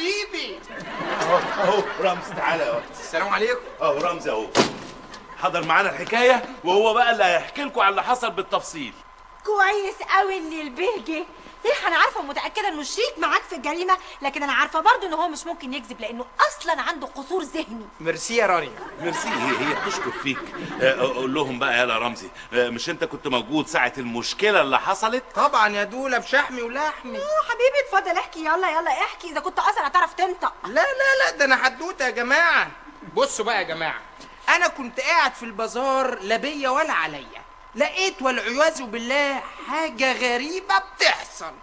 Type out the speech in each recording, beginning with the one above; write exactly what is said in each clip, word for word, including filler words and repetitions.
حبيبي. اهو اهو رمزي تعالى اهو. السلام عليكم. اهو رمزي اهو حضر معانا الحكايه، وهو بقى اللي هيحكي لكم على اللي حصل بالتفصيل. كويس قوي ان البيه جه. صحيح انا عارفه ومتاكده انه شريك معاك في الجريمه، لكن انا عارفه برضه ان هو مش ممكن يكذب لانه اصلا عنده قصور ذهني. ميرسي يا رانيا. ميرسي. هي هي بتشكر فيك. قول لهم بقى يا رمزي، مش انت كنت موجود ساعه المشكله اللي حصلت؟ طبعا يا دوله، بشحمي ولحمي. اه حبيبي اتفضل احكي، يلا يلا احكي اذا كنت اصلا هتعرف تنطق. لا لا لا، ده انا حدوته يا جماعه. بصوا بقى يا جماعه، انا كنت قاعد في البازار لا بيا ولا عليا، لقيت والعياذ بالله حاجه غريبه بتحصل.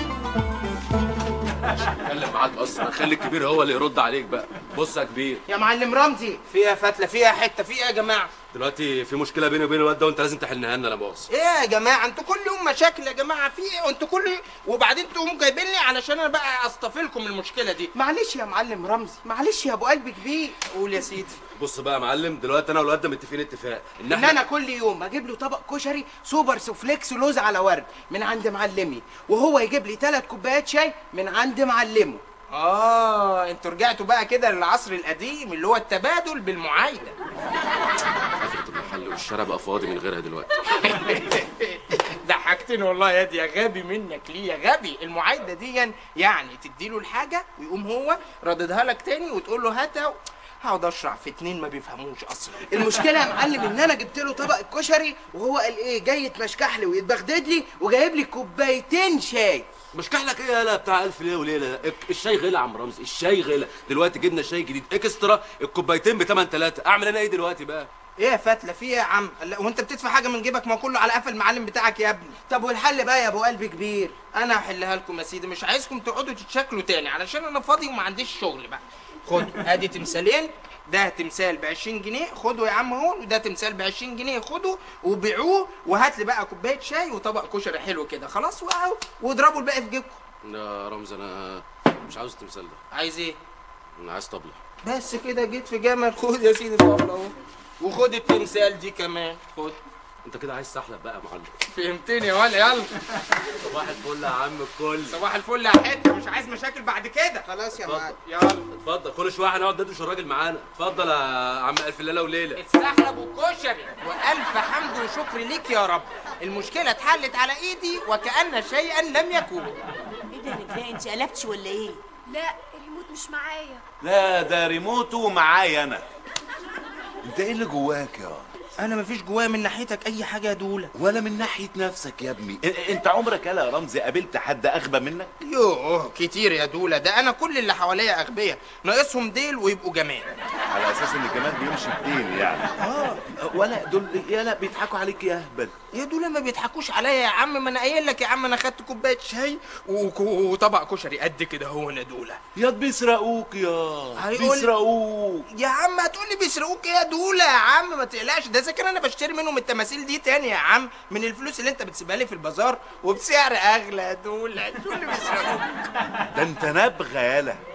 اتكلم معاك اصلا، خلي الكبير هو اللي يرد عليك بقى. بص يا كبير يا معلم رمزي، فيها فتله، فيها حته، فيها يا جماعه. دلوقتي في مشكله بيني وبين الواد ده وانت لازم تحلها لنا. لا مؤاخذه. ايه يا جماعه، انتوا كل يوم مشاكل يا جماعه، في ايه انتوا كل يوم؟ وبعدين تقوموا جايبين لي علشان انا بقى اصطفلكم المشكله دي. معلش يا معلم رمزي، معلش يا ابو قلب كبير. قول يا سيدي. بص بقى يا معلم، دلوقتي انا والواد ده متفقين اتفاق ان احنا انا كل يوم اجيب له طبق كشري سوبر سوفليكس لوز على ورد من عند معلمي، وهو يجيب لي ثلاث كوبايات شاي من عند معلمه. اه انتوا رجعتوا بقى كده للعصر القديم اللي هو التبادل بالمعايده. قفلت المحل والشارع بقى فاضي من غيرها دلوقتي. ضحكتني والله يا دي، يا غبي منك ليه يا غبي. المعايده دي يعني تديله الحاجه ويقوم هو رددها لك تاني وتقول له هاتها. هقعد اشرح في اتنين ما بيفهموش اصلا. المشكله يا معلم ان انا جبت له طبق الكشري وهو قال ايه، جاي يتمشكح لي ويتبغدد لي وجايب لي كوبايتين شاي. مش كحلك ايه يالا بتاع الف ليله وليله؟ الشاي غلى يا عم رمزي، الشاي غلى دلوقتي. جبنا شاي جديد اكسترا، الكوبايتين بتمن تلاته. اعمل انا ايه دلوقتي بقى؟ ايه يا فتله في ايه يا عم؟ وانت بتدفع حاجه من جيبك؟ ما كله على قفا المعلم بتاعك يا ابني. طب والحل بقى يا ابو قلب كبير؟ انا هحلها لكم يا سيدي، مش عايزكم تقعدوا تتشكلوا تاني علشان انا فاضي وما عنديش شغل بقى. خدوا ادي تمثالين، ده تمثال ب عشرين جنيه خدوا يا عم اهو، وده تمثال ب عشرين جنيه خدوا وبيعوه، وهات لي بقى كوبايه شاي وطبق كشري حلو كده خلاص، واضربوا الباقي في جيبكم. يا رمزي انا مش عاوز التمثال ده. عايز ايه؟ انا عايز طبله. بس كده جيت في جمل. خد يا سيدي الطبله اهو، وخد التمثال دي كمان خد. انت كده عايز تحلب بقى يا معلم. فهمتني يا ولا؟ يلا صباح الفل يا عم الكل. صباح الفل يا حته، مش عايز مشاكل بعد كده. خلاص يا معلم يلا اتفضل. كل شويه هنقعد ندوش الراجل معانا. اتفضل يا عم الف ليله وليله. السحلب والكشري، والف حمد وشكر ليك يا رب. المشكله اتحلت على ايدي وكأن شيئا لم يكن. ايه ده يا نجلاء، انت قلبتي ولا ايه؟ لا الريموت مش معايا. لا ده ريموته معايا انا. انت ايه اللي جواك يا؟ انا مفيش جوايا من ناحيتك اي حاجه يا دوله. ولا من ناحيه نفسك يا ابني. انت عمرك يا رمزي قابلت حد اغبى منك؟ يوه كتير يا دوله، ده انا كل اللي حواليا اغبياء، ناقصهم ديل ويبقوا جمال. على اساس ان الجمال بيمشي بديل يعني؟ اه ولا دول يالا بيضحكوا عليك يا اهبل. يا دوله ما بيضحكوش عليا يا عم، ما انا قايل لك يا عم انا خدت كوبايه شاي وطبق كشري قد كده هو يا دوله. يا بيسرقوك يا بيسرقوك يا عم. هتقول لي بيسرقوك يا دوله؟ يا عم ما تقلقش، ده اذا كان انا بشتري منهم التماثيل دي تاني يا عم من الفلوس اللي انت بتسيبها لي في البازار وبسعر اغلى يا دوله. شو اللي بيسرقوك؟ ده انت نبغه يالا.